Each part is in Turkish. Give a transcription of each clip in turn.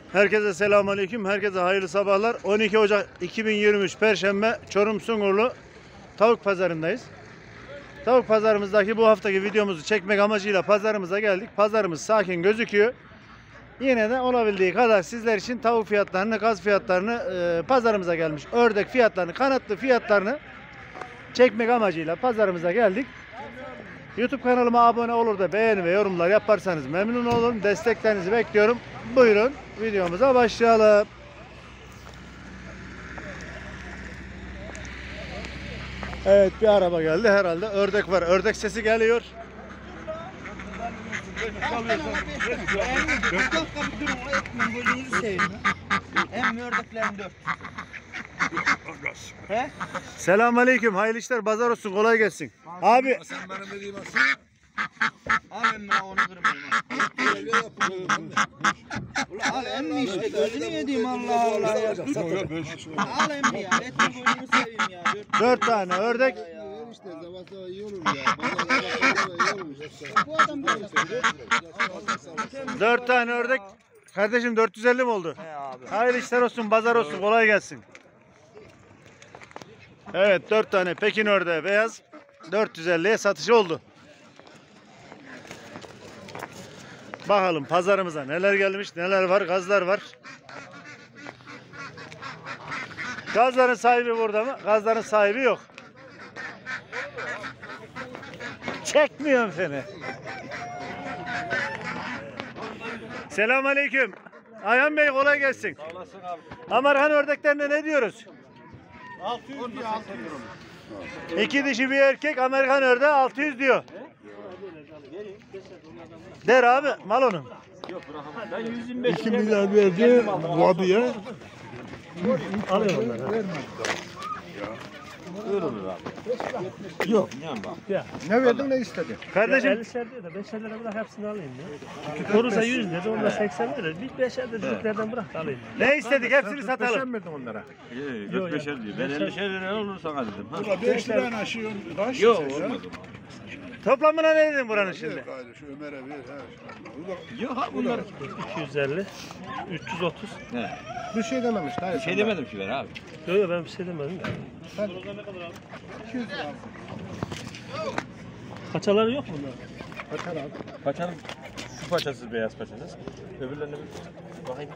Herkese selamünaleyküm. Herkese hayırlı sabahlar. 12 Ocak 2023 Perşembe Çorum Sungurlu Tavuk Pazarındayız. Tavuk pazarımızdaki bu haftaki videomuzu çekmek amacıyla pazarımıza geldik. Pazarımız sakin gözüküyor. Yine de olabildiği kadar sizler için tavuk fiyatlarını, gaz fiyatlarını, pazarımıza gelmiş ördek fiyatlarını, kanatlı fiyatlarını çekmek amacıyla pazarımıza geldik. YouTube kanalıma abone olur da beğeni ve yorumlar yaparsanız memnun olurum. Desteklerinizi bekliyorum. Buyurun videomuza başlayalım. Evet, bir araba geldi herhalde. Ördek var. Ördek sesi geliyor. Selamünaleyküm. Hayırlı işler, pazar olsun. Kolay gelsin. Abi. Sen bana vereyim asıl. Al emmi onu kırmayayım. Al emmi işte gözünü yediğim Allah Allah ya. Al emmi ya. Etini boyunu seveyim ya. 4 tane ördek. İşte zavasa iyi olur ya. Iyi olur. Bu adam böyle. 4 tane ördek. Kardeşim 450 mi oldu? He abi. Hayırlı işler olsun, pazar olsun. Kolay gelsin. Evet, 4 tane Pekin ördeği beyaz 450'ye satışı oldu. Bakalım pazarımıza neler gelmiş, neler var, gazlar var. Gazların sahibi burada mı? Gazların sahibi yok. Çekmiyorum seni. Selamünaleyküm. Ayhan Bey kolay gelsin. Sağ olasın abi. Amerikan ördeklerine ne diyoruz? 600 diyor. 2 dişi bir erkek Amerikan ördeği 600 diyor. Der abi, mal onun. Yok bırakamam. Ben 125 2 milyar verdi bu abiye. Alıyor onları. öyle olur abi. Yok. İnan bak. Ne verdin ne istedi? Kardeşim 50'şer diyor da 5'er lira bırak hepsini alayım ya. Korusa 100 dedi, onda 80 verir. Bir 5'er de düdüklerden bırak da alayım. ne istedik hepsini Sen satalım. verdin onlara? 45'er diyor. Ben 50'şer lira olur sana dedim. Ha. Burada 5 lira aşıyor. Kaç Yok olmaz o. Toplamına ne dedin buranın şimdi? Şu Ömer'e ver. Yok ha bunlar. 250, 330. He. Bir şey dememiş. Bir şey demedim ki ben abi. Yok yok ben bir şey demedim ya. Sen 200 lira. Paçaları yok mu bunlar? Kaçar abi. Paçanın şu paçası beyaz paçası. Öbürlerine bir bakayım.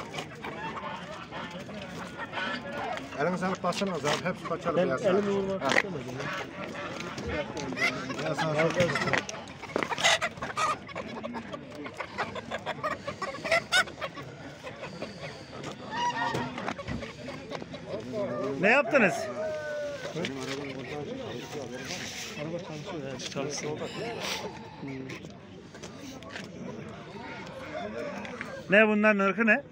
Elinize alıp basınız abi. Hepsi kaçar Ben beyaz. elimi vurmak istemedim ya. Ya sana Ne yaptınız? Araba çalışıyor yani çalışsın. Ne bunların ırkı ne?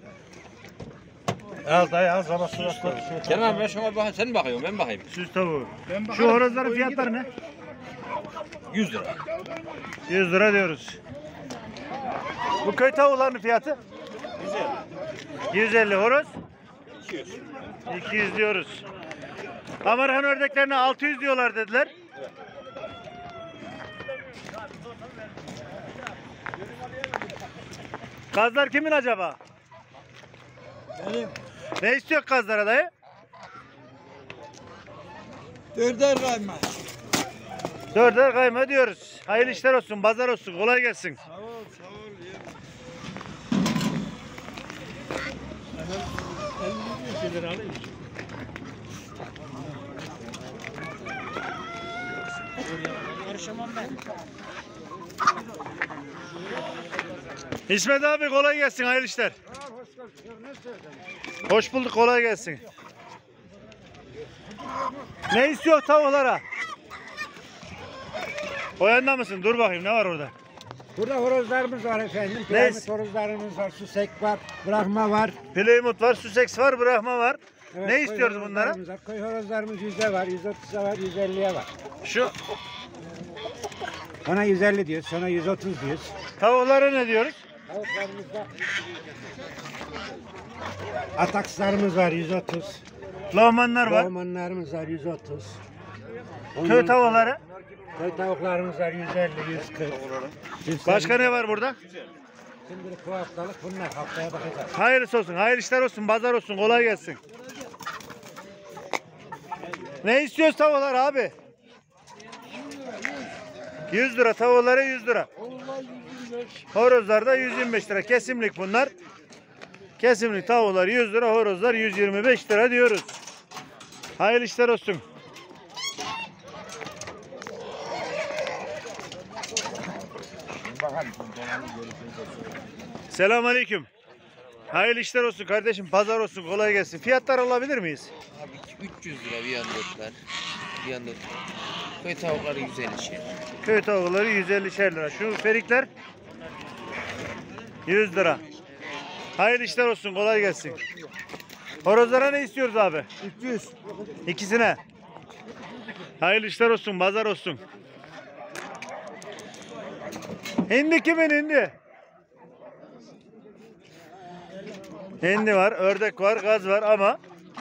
al dayı al zaman suratla. Kenan abi ben şuna bakayım. Sen bakıyorsun ben bakayım. Süs tavuğu. Şu horozların fiyatları ne? 100 lira. 100 lira diyoruz. Bu köy tavuklarının fiyatı? 150 horoz. 200 diyoruz. Amerikan ördeklerine 600 diyorlar dediler. Gazlar kimin acaba? Benim. Ne istiyor gazlara dayı? Dörder kayma. 4'er kayma diyoruz. Hayırlı işler olsun, pazar olsun, kolay gelsin. Sağ ol sağ ol. 50 lira alayım. Karışamam ben. İsmet abi kolay gelsin, hayırlı işler. Hoş bulduk, kolay gelsin. Ne istiyor tavuklara? O yanda mısın? Dur bakayım, ne var orada? Burada horozlarımız var efendim. Ne? Piramit horozlarımız var, süsek var, bırakma var. Plymouth var, Sussex var, Brahma var. Evet, Ne koyu istiyoruz bunlara? horozlarımız var. Koyu horozlarımız 100'e var, 130'a var, 150'ye var. Şu Ona 150 diyoruz, sonra 130 diyoruz. tavuklara ne diyoruz? Tavuklarımızda atakslarımız var 130. Lohmanlar var. Romanlarımız var 130. Köy tavukları. Köy tavuklarımız var 150, 140. Başka ne var burada? Şimdilik bu haftalık bunlar. Haftaya bakacağız. Hayırlısı olsun, hayırlı işler olsun, pazar olsun, kolay gelsin. Ne istiyoruz tavuklar abi? 100 lira, tavukları 100 lira. Horozlar da 125 lira. Kesimlik bunlar. Kesimlik tavuklar 100 lira, horozlar 125 lira diyoruz. Hayırlı işler olsun. Selamünaleyküm. Hayırlı işler olsun kardeşim, pazar olsun, kolay gelsin. Fiyatlar alabilir miyiz? Abi 300 lira bir yandotlar. Bir yandot. Köy tavukları 150 şey. Köy tavukları 150 lira. Şu ferikler 100 lira. Hayırlı işler olsun, kolay gelsin. Horozlara ne istiyoruz abi? 300. İkisine. Hayırlı işler olsun, pazar olsun. Hindi kimin hindi? Hindi var, ördek var, gaz var ama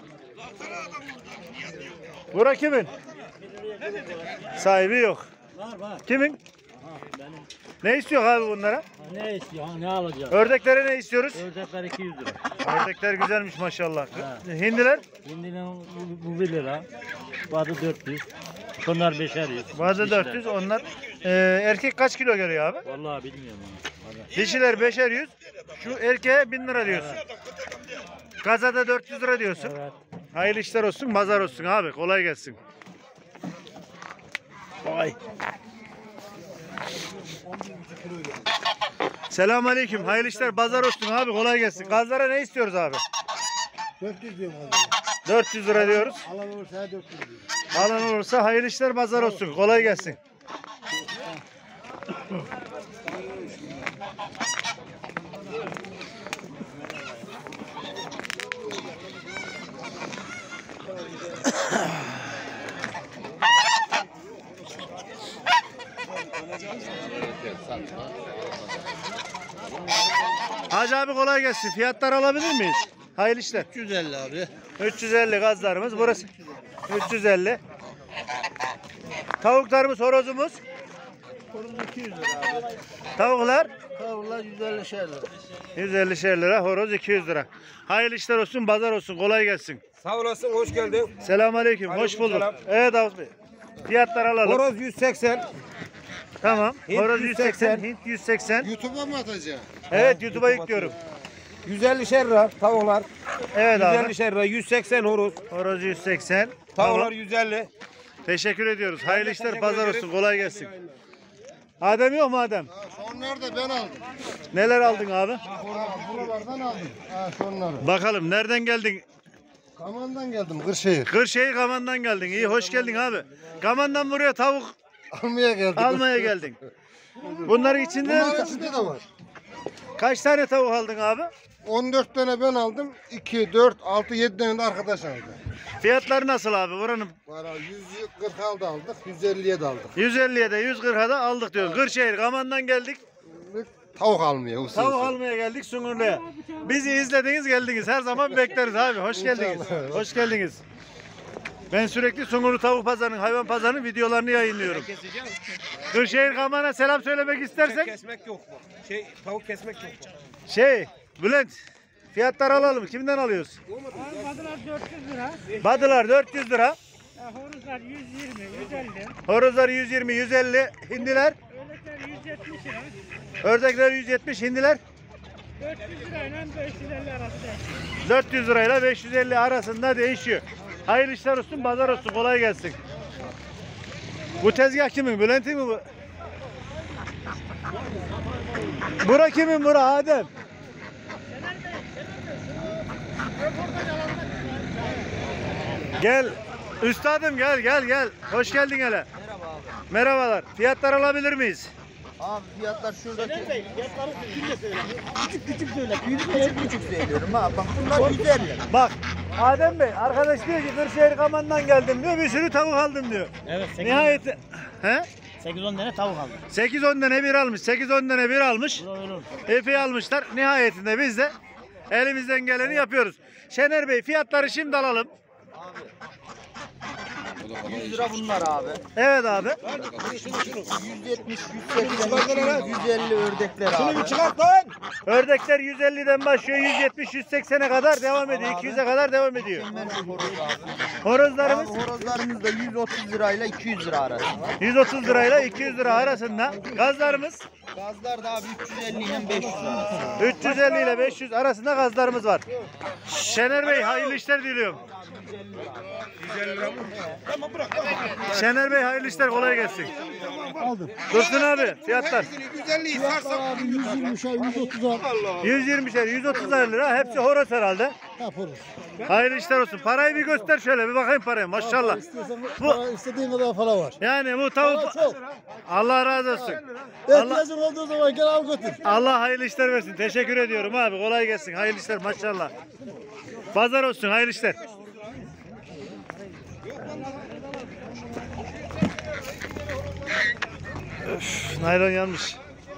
bura kimin? Sahibi yok. Kimin? Ne istiyor abi bunlara? Ne istiyor? Ne alacağız? Ördeklere ne istiyoruz? Ördekler 200 lira. Ördekler güzelmiş maşallah. Hindiler? Şimdinin bu 1 lira. Badı 400. Şunlar 5'er 100. Bazı 400 onlar. Erkek kaç kilo geliyor abi? Vallahi bilmiyorum onu. Dişiler 5'er 100. Şu erkeğe 1000 lira diyorsun. Gazada 400 lira diyorsun. Evet. Hayırlı işler olsun, pazar olsun abi. Kolay gelsin. Vay. Selamünaleyküm. Hayırlı işler, pazar olsun abi. Kolay gelsin. Gazlara ne istiyoruz abi? 400 diyorum abi. 400 lira diyoruz. Alan olursa 400 diyorum. Alan olursa hayırlı işler, pazar olsun. Kolay gelsin. Hacı abi kolay gelsin. Fiyatlar alabilir miyiz? Hayırlı işler. 350 abi. 350 gazlarımız burası. 350. Tavuklarımız, horozumuz. Horoz 200 lira abi. Tavuklar Tavuklar 150 lira. 150 lira, horoz 200 lira. Hayırlı işler olsun, pazar olsun, kolay gelsin. Sağ olasın, hoş geldin. Selamünaleyküm, hoş bulduk. Aleykümselam. Evet Davut Bey. Fiyatlar alalım. Horoz 180, Tamam. Hint Horoz 180, 180. Hint 180. YouTube'a mı atacaksın? Evet, YouTube'a yüklüyorum. 150 lira tavuklar. Evet abi. 150 lira, 180 horoz. Horoz 180. Tavuklar Tamam. 150. Teşekkür ediyoruz. Hayırlı işler, teşekkür pazar ederiz. olsun, kolay gelsin. Adem yok mu Adem? Onlar da ben aldım. Neler aldın abi? Buralardan aldım. Ha şunları. Bakalım nereden geldin? Kamandan geldim Kırşehir. Kırşehir Kaman'dan geldin. İyi, hoş geldin abi. Kaman'dan buraya tavuk Almaya geldim. almaya geldin. Bunların içinde Bunların içinde de var. kaç tane tavuk aldın abi? 14 tane ben aldım. 2, 4, 6, 7 tane de arkadaş aldı. Fiyatları nasıl abi? Buranın Var abi 140'a da aldık. 150'ye de aldık. 150'ye de 140'a da aldık diyoruz. Kırşehir Kaman'dan geldik. Tavuk almaya. Usul Tavuk usul. almaya geldik Sungurlu'ya. Bizi izlediniz, geldiniz. Her zaman bekleriz abi. Hoş geldiniz. İnşallah. Hoş geldiniz. Ben sürekli Sungurlu Tavuk Pazarı'nın, hayvan pazarının videolarını yayınlıyorum. Kırşehir Kaman'a selam söylemek istersek Kesmek yok mu? Tavuk kesmek yok mu? Bülent, fiyatlar alalım. Kimden alıyoruz? Badılar 400 lira. Badılar 400 lira. Horozlar 120, 150. Horozlar 120, 150. Hindiler. Ördekler 170 lira. Ördekler 170, hindiler 400 lirayla 550 arası değişiyor. 400 lirayla 550 arasında değişiyor. Hayırlı işler olsun, pazar olsun, kolay gelsin. Bu tezgah kimin? Bülent'in mi bu? Bura kimin bura Adem? Gel. Üstadım gel. Hoş geldin hele. Merhaba abi. Merhabalar. Fiyatlar alabilir miyiz? Abi fiyatlar şuradaki. Fiyatları küçük söyle. Küçük söylüyorum ha. Bak bunlar 150. Bak Adem Bey, arkadaş diyor ki Kırşehir Kaman'dan geldim diyor, bir sürü tavuk aldım diyor. Evet, Nihayet he? 8-10 tane tavuk aldım. 8-10 tane bir almış, 8-10 tane bir almış. Epey almışlar. Nihayetinde biz de elimizden geleni yapıyoruz. Şener Bey, fiyatları şimdi alalım. 100 lira bunlar abi. Evet abi. 170, 180, 150 ördekler abi. Şunu bir çıkart lan. Ördekler 150'den başlıyor. 170-180'e kadar devam ediyor. 200'e kadar devam ediyor. Mükemmel bir horoz abi. Horozlarımız Abi horozlarımız da 130 lirayla 200 lira arası var. 130 lirayla 200 lira arasında. Gazlarımız Gazlar da abi 350 ile 500 arası. 350 ile 500 arasında gazlarımız var. Şener Bey hayırlı işler diliyorum. 150 lira mı? Tamam bırak. Şener Bey hayırlı işler, kolay gelsin. Dursun abi fiyatlar. 150'yi sarsak. Abi 120'şer 130'ar. 120'şer 130 lira, hepsi horoz herhalde. Yaparız. Hayırlı işler olsun. Parayı bir göster şöyle, bir bakayım paraya, maşallah. Bu İstediğin kadar para var. yani bu tavuk. Çok. Allah razı olsun. İhtiyacın olduğu zaman gel al götür. Allah hayırlı işler versin. Teşekkür ediyorum abi. Kolay gelsin. Hayırlı işler maşallah. Pazar olsun. Hayırlı işler. Öf, naylon yanmış.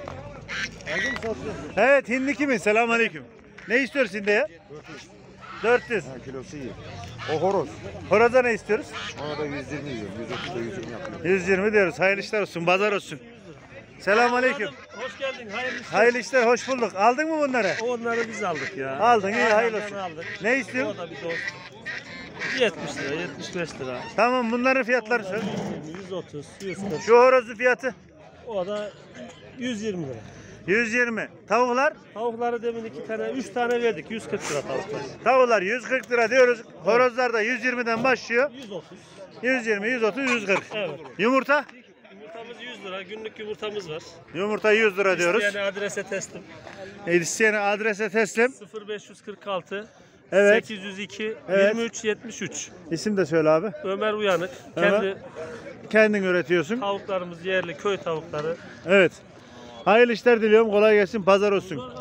Evet, hindi kimin? Selamünaleyküm. Ne istiyorsun hindiye? 400. Kilosu iyi. O horoz. Horoza ne istiyoruz? Ona da 120 yiyor. 130 da 120 yapıyor. 120 diyoruz. Hayırlı işler olsun. Pazar olsun. Selamünaleyküm. Hoş geldin. Hayırlı işler. Hayırlı işler. Hoş bulduk. Aldın mı bunları? Onları biz aldık ya. Aldın. İyi. Hayırlı olsun. Aldık. Ne istiyorsun? O da bir dost. 70 lira, 75 lira. Tamam, bunların fiyatları söyle. 130, 140. Şu horozun fiyatı O da 120 lira. 120. Tavuklar? Tavukları demin 3 tane verdik. 140 lira tavuklar. Tavuklar 140 lira diyoruz. Horozlar da 120'den başlıyor. 130. 120, 130, 140. Evet. Yumurta? Yumurtamız 100 lira. Günlük yumurtamız var. Yumurta 100 lira diyoruz. Yani adrese teslim. İsteyene adrese teslim. 0546 Evet. 802 Evet. 23 73. İsim de söyle abi. Ömer Uyanık. Ömer. Kendi Kendin üretiyorsun. tavuklarımız yerli köy tavukları. Evet. Hayırlı işler diliyorum. Kolay gelsin. Pazar olsun.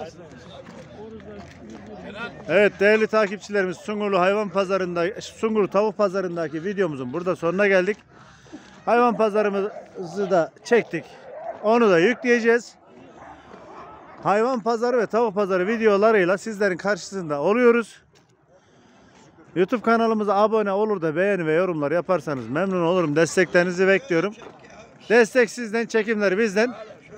Evet değerli takipçilerimiz, Sungurlu hayvan pazarında, Sungurlu tavuk pazarındaki videomuzun burada sonuna geldik. Hayvan pazarımızı da çektik. Onu da yükleyeceğiz. Hayvan pazarı ve tavuk pazarı videolarıyla sizlerin karşısında oluyoruz. YouTube kanalımıza abone olur da beğeni ve yorumlar yaparsanız memnun olurum. Desteklerinizi bekliyorum. Destek sizden, çekimler bizden.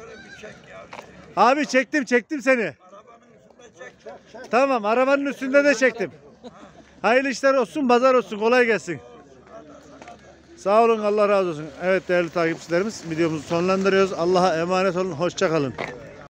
Abi çektim seni. Tamam, arabanın üstünde de çektim. Hayırlı işler olsun, pazar olsun, kolay gelsin. Sağ olun, Allah razı olsun. Evet değerli takipçilerimiz, videomuzu sonlandırıyoruz. Allah'a emanet olun, hoşça kalın.